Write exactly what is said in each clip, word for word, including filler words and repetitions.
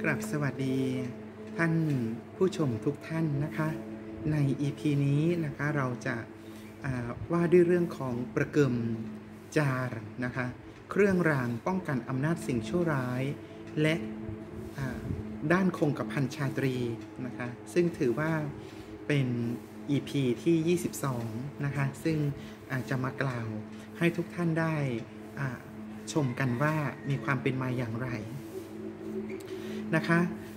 กราบสวัสดีท่านผู้ชมทุกท่านนะคะใน อี พี นี้นะคะเราจะว่าด้วยเรื่องของประเกิมจารนะคะเครื่องรางป้องกันอำนาจสิ่งชั่วร้ายและด้านคงกระพันชาตรีนะคะซึ่งถือว่าเป็น อี พี ที่ยี่สิบสองนะคะซึ่งอาจจะมากล่าวให้ทุกท่านได้ชมกันว่ามีความเป็นมาอย่างไรนะคะ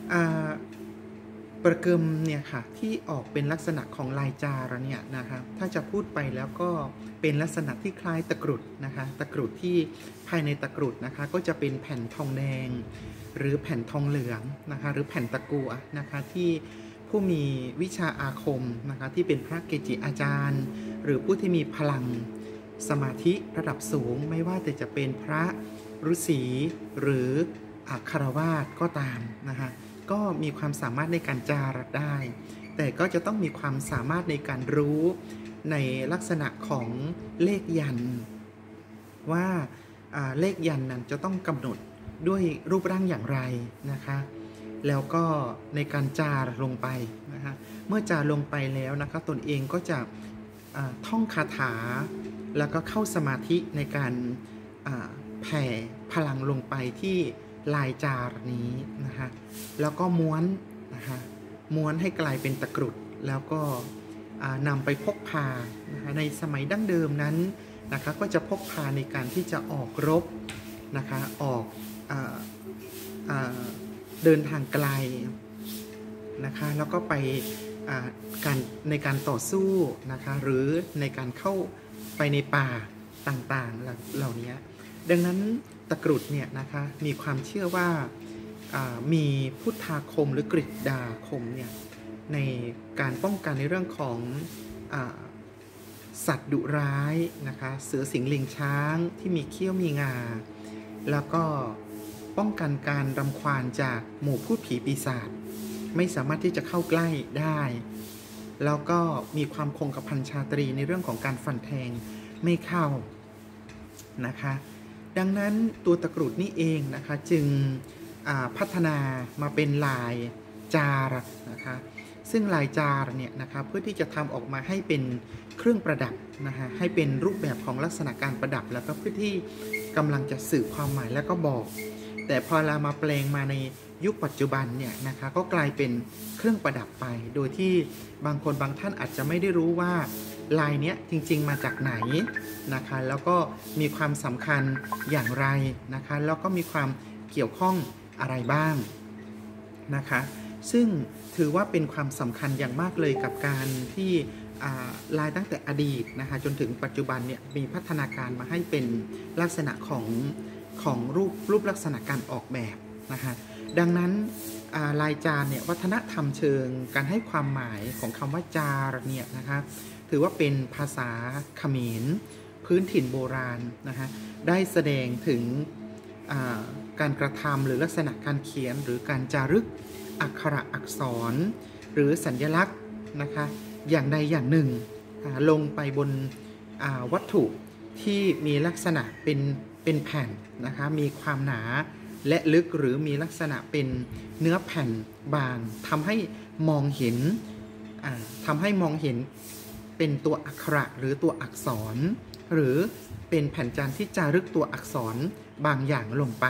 ประเกิมเนี่ยค่ะที่ออกเป็นลักษณะของลายจาระเนี่ยนะคะถ้าจะพูดไปแล้วก็เป็นลักษณะที่คล้ายตะกรุดนะคะตะกรุดที่ภายในตะกรุดนะคะก็จะเป็นแผ่นทองแดงหรือแผ่นทองเหลืองนะคะหรือแผ่นตะกั่วนะคะที่ผู้มีวิชาอาคมนะคะที่เป็นพระเกจิอาจารย์หรือผู้ที่มีพลังสมาธิระดับสูงไม่ว่าแต่จะเป็นพระฤาษีหรืออัครวาสก็ตามนะคะก็มีความสามารถในการจาระได้แต่ก็จะต้องมีความสามารถในการรู้ในลักษณะของเลขยันต์ว่าเลขยันต์นั้นจะต้องกำหนดด้วยรูปร่างอย่างไรนะคะแล้วก็ในการจาลงไปนะคะเมื่อจาลงไปแล้วนะคะตนเองก็จะท่องคาถาแล้วก็เข้าสมาธิในการแผ่พลังลงไปที่ลายจาร์นี้นะคะแล้วก็ม้วนนะคะม้วนให้กลายเป็นตะกรุดแล้วก็นำไปพกพานะคะในสมัยดั้งเดิมนั้นนะคะก็จะพกพาในการที่จะออกรบนะคะออกอ่าอ่าเดินทางไกลนะคะแล้วก็ไปการในการต่อสู้นะคะหรือในการเข้าไปในป่าต่างๆเหล่านี้ดังนั้นตะกรุดเนี่ยนะคะมีความเชื่อว่ามีพุทธาคมหรือกฤษดาคมเนี่ยในการป้องกันในเรื่องของอสัตว์ดุร้ายนะคะเสือสิงห์ลิงช้างที่มีเขี้ยวมีงาแล้วก็ป้องกันการรำควานจากหมู่พูดผีปีศาจไม่สามารถที่จะเข้าใกล้ได้แล้วก็มีความคงกระพันชาตรีในเรื่องของการฟันแทงไม่เข้านะคะดังนั้นตัวตะกรุดนี่เองนะคะจึงพัฒนามาเป็นลายจาระนะคะซึ่งลายจาระเนี่ยนะคะเพื่อที่จะทำออกมาให้เป็นเครื่องประดับนะคะให้เป็นรูปแบบของลักษณะการประดับแล้วก็เพื่อที่กำลังจะสื่อความหมายแล้วก็บอกแต่พอเรามาแปลงมาในยุคปัจจุบันเนี่ยนะคะก็กลายเป็นเครื่องประดับไปโดยที่บางคนบางท่านอาจจะไม่ได้รู้ว่าลายเนี้ยจริงๆมาจากไหนนะคะแล้วก็มีความสำคัญอย่างไรนะคะแล้วก็มีความเกี่ยวข้องอะไรบ้างนะคะซึ่งถือว่าเป็นความสำคัญอย่างมากเลยกับการที่ลายตั้งแต่อดีตนะคะจนถึงปัจจุบันเนี่ยมีพัฒนาการมาให้เป็นลักษณะของของรูปรูปลักษณะการออกแบบนะคะดังนั้นลายจานเนี่ยวัฒนธรรมเชิงการให้ความหมายของคำว่าจาระเนี่ยนะคะถือว่าเป็นภาษาเขมรพื้นถิ่นโบราณนะคะได้แสดงถึงการกระทำหรือลักษณะการเขียนหรือการจารึกอักขระอักษรหรือสัญลักษณ์นะคะอย่างใดอย่างหนึ่งลงไปบนวัตถุที่มีลักษณะเป็นเป็นแผ่นนะคะมีความหนาและลึกหรือมีลักษณะเป็นเนื้อแผ่นบางทำให้มองเห็นทำให้มองเห็นเป็นตัวอักขระหรือตัวอักษรหรือเป็นแผ่นจานที่จารึกตัวอักษรบางอย่างลงไป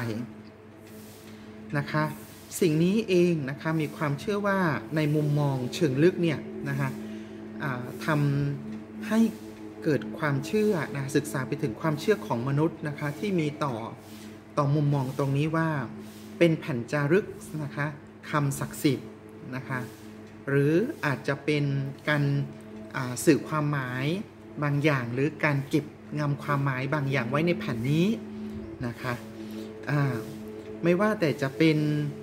นะคะสิ่งนี้เองนะคะมีความเชื่อว่าในมุมมองเชิงลึกเนี่ยนะคะทำให้เกิดความเชื่อนะศึกษาไปถึงความเชื่อของมนุษย์นะคะที่มีต่อต่อมุมมองตรงนี้ว่าเป็นแผ่นจารึกนะคะคำศักดิ์สิทธิ์นะคะหรืออาจจะเป็นการสื่อความหมายบางอย่างหรือการเก็บงำความหมายบางอย่างไว้ในแผ่นนี้นะคะไม่ว่าแต่จะเป็น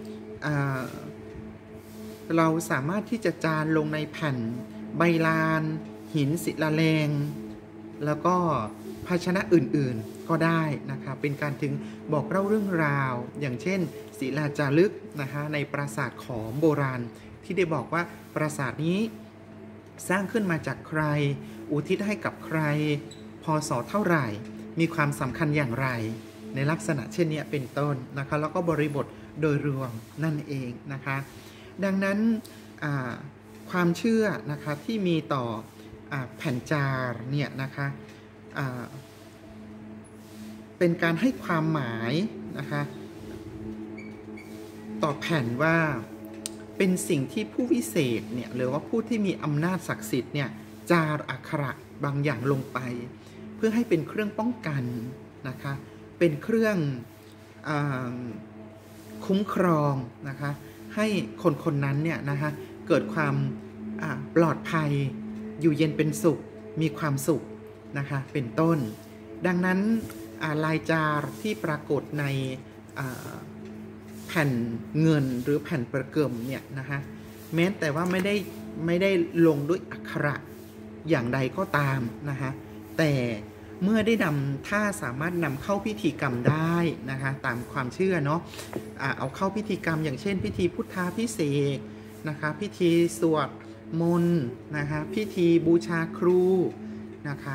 เราสามารถที่จะจารลงในแผ่นใบลานหินศิลาแรงแล้วก็ภาชนะอื่นๆก็ได้นะคะเป็นการถึงบอกเล่าเรื่องราวอย่างเช่นศิลาจารึกนะคะในปราสาทขอมโบราณที่ได้บอกว่าปราสาทนี้สร้างขึ้นมาจากใครอุทิศให้กับใครพศเท่าไหร่มีความสำคัญอย่างไรในลักษณะเช่นนี้เป็นต้นนะคะแล้วก็บริบทโดยรวมนั่นเองนะคะดังนั้นความเชื่อนะคะที่มีต่ออแผ่นจาร์เนี่ยนะคะเป็นการให้ความหมายนะคะต่อแผ่นว่าเป็นสิ่งที่ผู้วิเศษเนี่ยหรือว่าผู้ที่มีอำนาจศักดิ์สิทธิ์เนี่ยจาร์อักขระบางอย่างลงไปเพื่อให้เป็นเครื่องป้องกันนะคะเป็นเครื่องอคุ้มครองนะคะให้คนคนนั้นเนี่ยนะคะเกิดความปลอดภัยอยู่เย็นเป็นสุขมีความสุขนะคะเป็นต้นดังนั้นลายจาร์ที่ปรากฏในแผ่นเงินหรือแผ่นประเกิมเนี่ยนะคะแม้แต่ว่าไม่ได้ไม่ได้ลงด้วยอักขระอย่างใดก็ตามนะคะแต่เมื่อได้นำถ้าสามารถนำเข้าพิธีกรรมได้นะคะตามความเชื่อเนาะเอาเข้าพิธีกรรมอย่างเช่นพิธีพุทธาภิเษกนะคะพิธีสวดมนต์นะคะพิธีบูชาครูนะคะ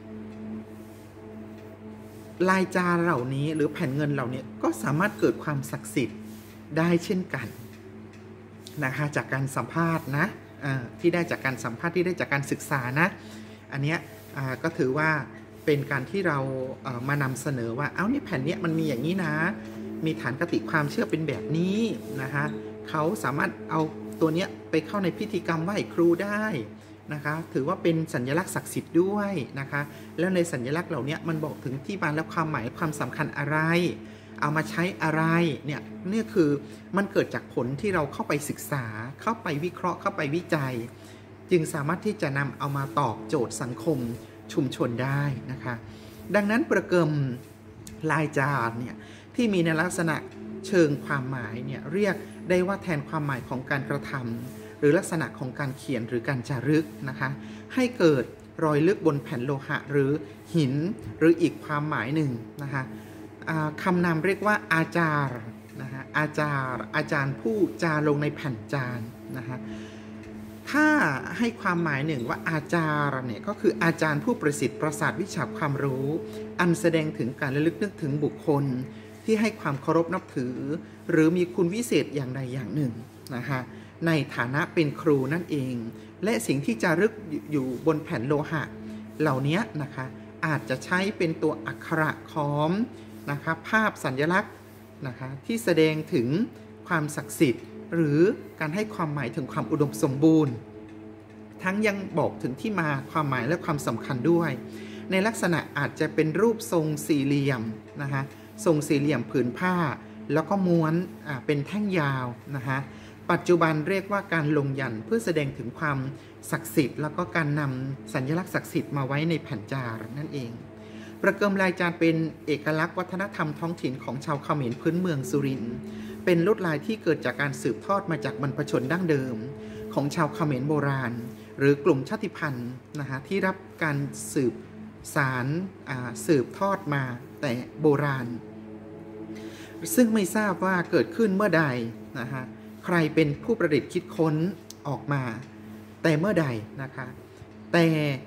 ลายจาร์เหล่านี้หรือแผ่นเงินเหล่านี้ก็สามารถเกิดความศักดิ์สิทธิ์ได้เช่นกันนะคะจากการสัมภาษณ์นะที่ได้จากการสัมภาษณ์ที่ได้จากการศึกษานะอันเนี้ยก็ถือว่าเป็นการที่เรามานำเสนอว่าเอ้านี่แผ่นนี้มันมีอย่างนี้นะมีฐานคติความเชื่อเป็นแบบนี้นะคะเขาสามารถเอาตัวเนี้ยไปเข้าในพิธีกรรมไหว้ครูได้นะคะถือว่าเป็นสัญลักษณ์ศักดิ์สิทธิ์ด้วยนะคะแล้วในสัญลักษณ์เหล่านี้มันบอกถึงที่มาและความหมายความสำคัญอะไรเอามาใช้อะไรเนี่ยนี่คือมันเกิดจากผลที่เราเข้าไปศึกษาเข้าไปวิเคราะห์เข้าไปวิจัยจึงสามารถที่จะนำเอามาตอบโจทย์สังคมชุมชนได้นะคะดังนั้นประเกิมลายจาร์เนี่ยที่มีในลักษณะเชิงความหมายเนี่ยเรียกได้ว่าแทนความหมายของการกระทำหรือลักษณะของการเขียนหรือการจารึกนะคะให้เกิดรอยลึกบนแผ่นโลหะหรือหินหรืออีกความหมายหนึ่งนะคะคำนามเรียกว่าอาจารย์นะคะอาจารย์อาจารย์ผู้จาลงในแผ่นจานนะคะถ้าให้ความหมายหนึ่งว่าอาจารย์เนี่ยก็คืออาจารย์ผู้ประสิทธิ์ประสาทวิชาความรู้อันแสดงถึงการระลึกนึกถึงบุคคลที่ให้ความเคารพนับถือหรือมีคุณวิเศษอย่างใดอย่างหนึ่งนะคะในฐานะเป็นครูนั่นเองและสิ่งที่จารึกอยู่บนแผ่นโลหะเหล่านี้นะคะอาจจะใช้เป็นตัวอักขระค้อมนะคะภาพสัญลักษณ์นะคะที่แสดงถึงความศักดิ์สิทธิ์หรือการให้ความหมายถึงความอุดมสมบูรณ์ทั้งยังบอกถึงที่มาความหมายและความสำคัญด้วยในลักษณะอาจจะเป็นรูปทรงสี่เหลี่ยมนะคะทรงสี่เหลี่ยมผืนผ้าแล้วก็ม้วนเป็นแท่งยาวนะคะปัจจุบันเรียกว่าการลงยันต์เพื่อแสดงถึงความศักดิ์สิทธิ์แล้วก็การนำสัญลักษณ์ศักดิ์สิทธิ์มาไว้ในแผ่นจาร์นั่นเองประเกิมลายจาร์เป็นเอกลักษณ์วัฒนธรรมท้องถิ่นของชาวเขมรพื้นเมืองสุรินทร์เป็นลวดลายที่เกิดจากการสืบทอดมาจากบรรพชนดั้งเดิมของชาวเขมรโบราณหรือกลุ่มชาติพันธุ์นะคะที่รับการสืบสารสืบทอดมาแต่โบราณซึ่งไม่ทราบว่าเกิดขึ้นเมื่อใดนะคะใครเป็นผู้ประดิษฐ์คิดค้นออกมาแต่เมื่อใดนะคะแต่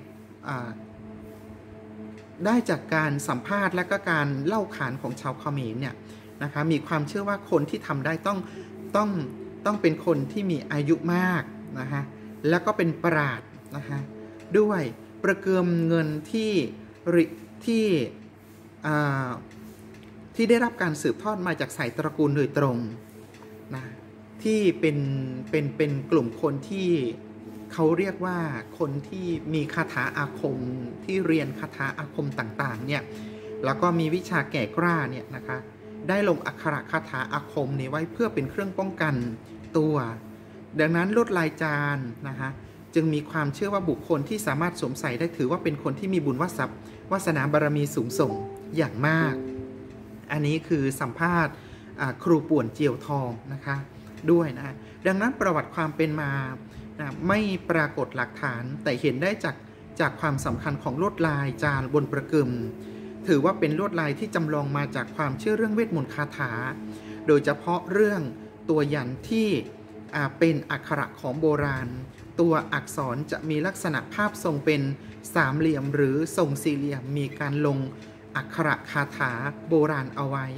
ได้จากการสัมภาษณ์และก็การเล่าขานของชาวเขมรเนี่ยนะคะมีความเชื่อว่าคนที่ทำได้ต้องต้องต้องเป็นคนที่มีอายุมากนะคะแล้วก็เป็นปราชญ์นะคะด้วยประเกิมเงินที่ที่ที่ได้รับการสืบทอดมาจากสายตระกูลโดยตรงนะที่เป็นเป็นเป็นกลุ่มคนที่เขาเรียกว่าคนที่มีคาถาอาคมที่เรียนคาถาอาคมต่างๆเนี่ยแล้วก็มีวิชาแก่กล้าเนี่ยนะคะได้ลงอักขระคาถาอาคมนี้ไว้เพื่อเป็นเครื่องป้องกันตัวดังนั้นลวดลายจานนะคะจึงมีความเชื่อว่าบุคคลที่สามารถสวมใส่ได้ถือว่าเป็นคนที่มีบุญวาสนา วาสนาบารมีสูงส่งอย่างมากอันนี้คือสัมภาษณ์ครูป่วนเจียวทองนะคะด้วยนะดังนั้นประวัติความเป็นมานะไม่ปรากฏหลักฐานแต่เห็นได้จากจากความสำคัญของลวดลายจานบนประกึมถือว่าเป็นลวดลายที่จำลองมาจากความเชื่อเรื่องเวทมนต์คาถาโดยเฉพาะเรื่องตัวยันที่เป็นอักขระของโบราณตัวอักษรจะมีลักษณะภาพทรงเป็นสามเหลี่ยมหรือทรงสี่เหลี่ยมมีการลงอักขระคาถาโบราณเอาไว้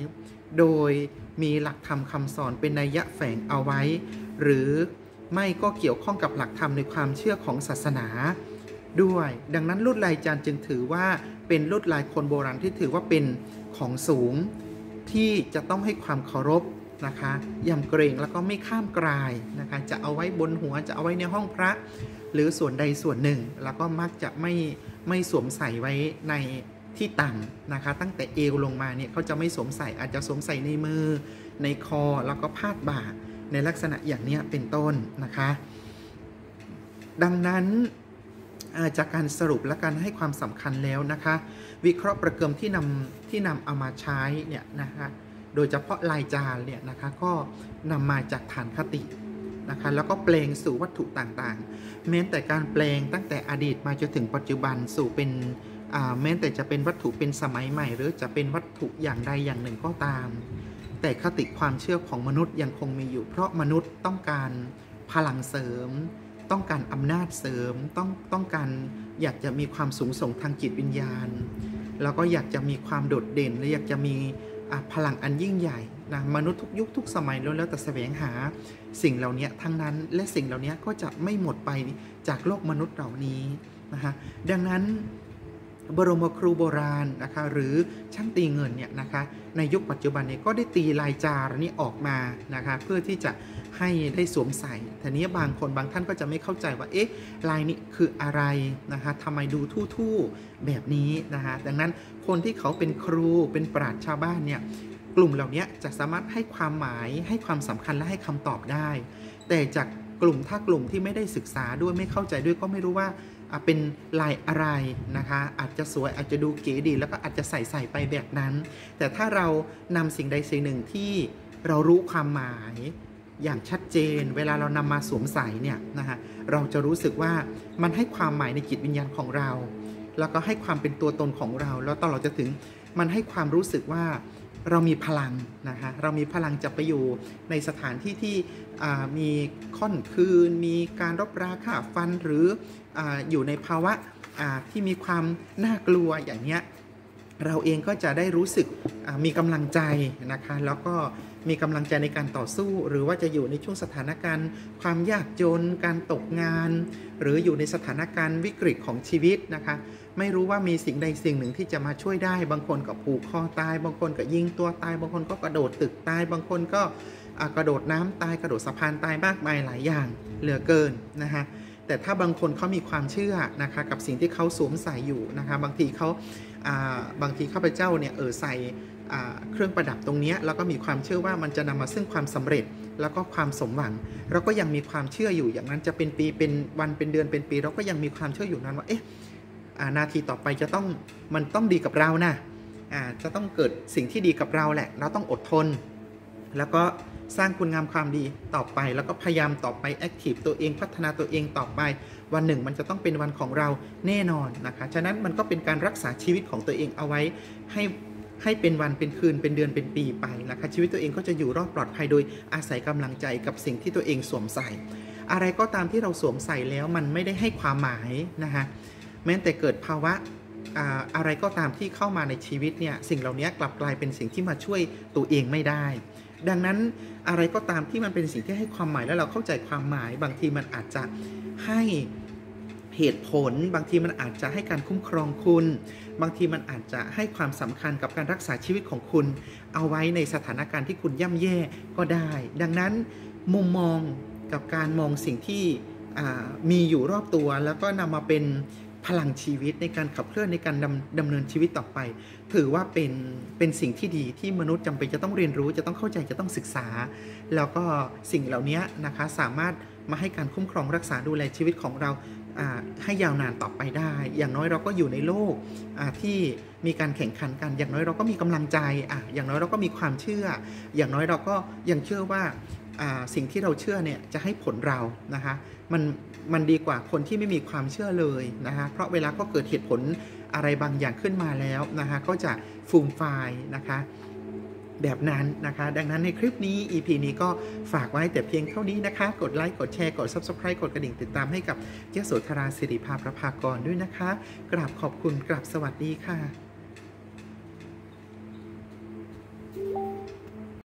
โดยมีหลักธรรมคำสอนเป็นนัยยะแฝงเอาไว้หรือไม่ก็เกี่ยวข้องกับหลักธรรมในความเชื่อของศาสนาด้วยดังนั้นลวดลายจานจึงถือว่าเป็นลวดลายคนโบราณที่ถือว่าเป็นของสูงที่จะต้องให้ความเคารพนะคะยำเกรงแล้วก็ไม่ข้ามกรายนะคะจะเอาไว้บนหัวจะเอาไว้ในห้องพระหรือส่วนใดส่วนหนึ่งแล้วก็มักจะไม่ไม่สวมใส่ไว้ในที่ต่ำนะคะตั้งแต่เอวลงมาเนี่ยเขาจะไม่สวมใส่อาจจะสวมใส่ในมือในคอแล้วก็พาดบ่าในลักษณะอย่างนี้เป็นต้นนะคะดังนั้นจากการสรุปและการให้ความสำคัญแล้วนะคะวิเคราะห์ประเกิมที่นำที่นำเอามาใช้เนี่ยนะคะโดยเฉพาะลายจานเนี่ยนะคะก็นำมาจากฐานคตินะคะแล้วก็แปลงสู่วัตถุต่างๆแม้แต่การแปลงตั้งแต่อดีตมาจนถึงปัจจุบันสู่เป็นแม้แต่จะเป็นวัตถุเป็นสมัยใหม่หรือจะเป็นวัตถุอย่างใดอย่างหนึ่งก็ตามแต่คติความเชื่อของมนุษย์ยังคงมีอยู่เพราะมนุษย์ต้องการพลังเสริมต้องการอำนาจเสริมต้องต้องการอยากจะมีความสูงส่งทางจิตวิญญาณแล้วก็อยากจะมีความโดดเด่นและอยากจะมีพลังอันยิ่งใหญ่นะมนุษย์ทุกยุคทุกสมัยล้วนแล้วแต่แสวงหาสิ่งเหล่านี้ทั้งนั้นและสิ่งเหล่านี้ก็จะไม่หมดไปจากโลกมนุษย์เหล่านี้นะคะดังนั้นบรมครูโบราณนะคะหรือช่างตีเงินเนี่ยนะคะในยุคปัจจุบันนี้ก็ได้ตีลายจาระนี้ออกมานะคะเพื่อที่จะให้ได้สวมใส่ทีนี้บางคนบางท่านก็จะไม่เข้าใจว่าเอ๊ะลายนี้คืออะไรนะคะทำไมดูทู่ๆแบบนี้นะคะดังนั้นคนที่เขาเป็นครูเป็นปราชญ์ชาวบ้านเนี่ยกลุ่มเหล่านี้จะสามารถให้ความหมายให้ความสำคัญและให้คำตอบได้แต่จากกลุ่มถ้ากลุ่มที่ไม่ได้ศึกษาด้วยไม่เข้าใจด้วยก็ไม่รู้ว่าเป็นลายอะไรนะคะอาจจะสวยอาจจะดูเก๋ดีแล้วก็อาจจะใส่ใส่ไปแบบนั้นแต่ถ้าเรานำสิ่งใดสิ่งหนึ่งที่เรารู้ความหมายอย่างชัดเจนเวลาเรานำมาสวมใส่เนี่ยนะคะเราจะรู้สึกว่ามันให้ความหมายในจิตวิญญาณของเราแล้วก็ให้ความเป็นตัวตนของเราแล้วตลอดจะถึงมันให้ความรู้สึกว่าเรามีพลังนะคะเรามีพลังจะไปอยู่ในสถานที่ที่มีค่อนคืนมีการรบราฆ่าฟันหรือ อ, อยู่ในภาวะที่มีความน่ากลัวอย่างเนี้ยเราเองก็จะได้รู้สึกมีกำลังใจนะคะแล้วก็มีกำลังใจในการต่อสู้หรือว่าจะอยู่ในช่วงสถานการณ์ความยากจนการตกงานหรืออยู่ในสถานการณ์วิกฤตของชีวิตนะคะไม่รู้ว่ามีสิ่งใดสิ่งหนึ่งที่จะมาช่วยได้บางคนก็ผูกคอตายบางคนก็ยิงตัวตายบางคนก็กระโดดตึกตายบางคนก็กระโดดน้ำตายกระโดดสะพานตายมากมายหลายอย่างเหลือเกินนะคะแต่ถ้าบางคนเขามีความเชื่อนะคะกับสิ่งที่เขาสวมใส่อยู่นะคะบางทีเขาบางทีข้าพเจ้าเนี่ยเออใส่เครื่องประดับตรงนี้แล้วก็มีความเชื่อว่ามันจะนำมาซึ่งความสำเร็จแล้วก็ความสมหวังเราก็ยังมีความเชื่ออยู่อย่างนั้นจะเป็นปีเป็นวันเป็นเดือนเป็นปีเราก็ยังมีความเชื่ออยู่นั้นว่าเอ๊ะนาทีต่อไปจะต้องมันต้องดีกับเรานะจะต้องเกิดสิ่งที่ดีกับเราแหละเราต้องอดทนแล้วก็สร้างคุณงามความดีต่อไปแล้วก็พยายามต่อไปแอคทีฟตัวเองพัฒนาตัวเองต่อไปวันหนึ่งมันจะต้องเป็นวันของเราแน่นอนนะคะฉะนั้นมันก็เป็นการรักษาชีวิตของตัวเองเอาไว้ให้ให้เป็นวันเป็นคืนเป็นเดือนเป็นปีไปนะคะชีวิตตัวเองก็จะอยู่รอดปลอดภัยโดยอาศัยกำลังใจกับสิ่งที่ตัวเองสวมใส่อะไรก็ตามที่เราสวมใส่แล้วมันไม่ได้ให้ความหมายนะคะแม้แต่เกิดภาวะอะไรก็ตามที่เข้ามาในชีวิตเนี่ยสิ่งเหล่านี้กลับกลายเป็นสิ่งที่มาช่วยตัวเองไม่ได้ดังนั้นอะไรก็ตามที่มันเป็นสิ่งที่ให้ความหมายแล้วเราเข้าใจความหมายบางทีมันอาจจะให้เหตุผลบางทีมันอาจจะให้การคุ้มครองคุณบางทีมันอาจจะให้ความสำคัญกับการรักษาชีวิตของคุณเอาไว้ในสถานการณ์ที่คุณย่ำแย่ก็ได้ดังนั้นมุมมองกับการมองสิ่งที่มีอยู่รอบตัวแล้วก็นำมาเป็นพลังชีวิตในการขับเคลื่อนในการดำดำเนินชีวิตต่อไปถือว่าเป็นเป็นสิ่งที่ดีที่มนุษย์จำเป็นจะต้องเรียนรู้จะต้องเข้าใจจะต้องศึกษาแล้วก็สิ่งเหล่านี้นะคะสามารถมาให้การคุ้มครองรักษาดูแลชีวิตของเราให้ยาวนานต่อไปได้อย่างน้อยเราก็อยู่ในโลกที่มีการแข่งขันกันอย่างน้อยเราก็มีกำลังใจอย่างน้อยเราก็มีความเชื่ออย่างน้อยเราก็ยังเชื่อว่าสิ่งที่เราเชื่อเนี่ยจะให้ผลเรานะคะมันมันดีกว่าคนที่ไม่มีความเชื่อเลยนะคะเพราะเวลาก็เกิดเหตุผลอะไรบางอย่างขึ้นมาแล้วนะคะก็จะฟูมฟายนะคะแบบนั้นนะคะดังนั้นในคลิปนี้ อี พี นี้ก็ฝากไว้แต่เพียงเท่านี้นะคะกดไลค์กดแชร์กด ซับสไครบ์ กดกระดิ่งติดตามให้กับยโสธราสิริภาประภากรด้วยนะคะกราบขอบคุณกราบสวัสดีค่ะ